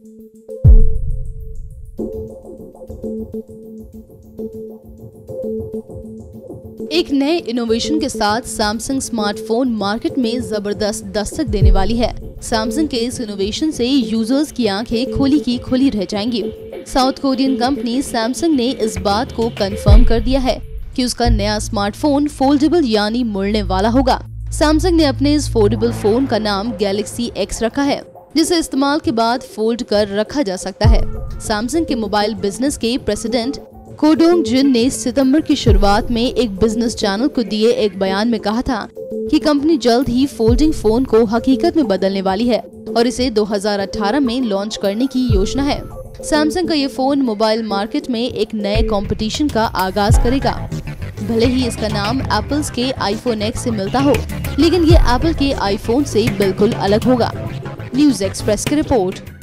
एक नए इनोवेशन के साथ सैमसंग स्मार्टफोन मार्केट में जबरदस्त दस्तक देने वाली है। सैमसंग के इस इनोवेशन से यूजर्स की आंखें खोली की खोली रह जाएंगी। साउथ कोरियन कंपनी सैमसंग ने इस बात को कंफर्म कर दिया है कि उसका नया स्मार्टफोन फोल्डेबल यानी मुड़ने वाला होगा। सैमसंग ने अपने इस फोल्डेबल फोन का नाम गैलेक्सी X रखा है, जिसे इस्तेमाल के बाद फोल्ड कर रखा जा सकता है। सैमसंग के मोबाइल बिजनेस के प्रेसिडेंट को डोंग जिन ने सितंबर की शुरुआत में एक बिजनेस चैनल को दिए एक बयान में कहा था कि कंपनी जल्द ही फोल्डिंग फोन को हकीकत में बदलने वाली है और इसे 2018 में लॉन्च करने की योजना है। सैमसंग का ये फोन मोबाइल मार्केट में एक नए कंपटीशन का आगाज करेगा। भले ही इसका नाम एप्पल्स के आईफोन X से मिलता हो, लेकिन ये एप्पल के आईफोन से बिल्कुल अलग होगा। न्यूज़ एक्सप्रेस की रिपोर्ट।